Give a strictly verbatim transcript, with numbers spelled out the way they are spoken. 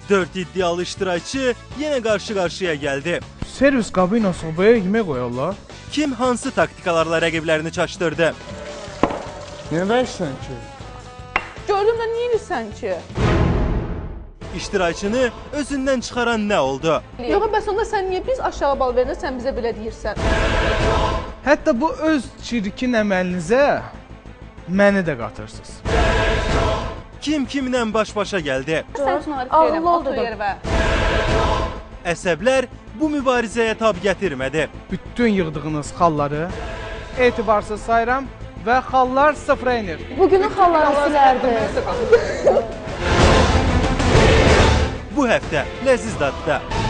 Dörd iddialı iştirakçı yenə qarşı-qarşıya gəldi. Servis qabı ilə sobaya yemək qoyarlar. Kim hansı taktikalarla rəqiblərini çaşdırdı? Niyə dəyişsən ki? Gördüm də niyə edirsən ki? İştirakçını özündən çıxaran nə oldu? Yox, bəs onda sən niyə biz aşağı bal verəndə sən bizə belə deyirsən? Hətta bu öz çirkin əməlinizə məni də qatırsınız. Kim kimlə baş-başa gəldi? Sən üçün arif deyiləm, otur yervə. Əsəblər bu mübarizəyə tab gətirmədi. Bütün yığdığınız xalları etibarsız sayıram və xallar sıfıra inir. Bugünün xalları silərdi. Bu həftə Ləziz Dadda.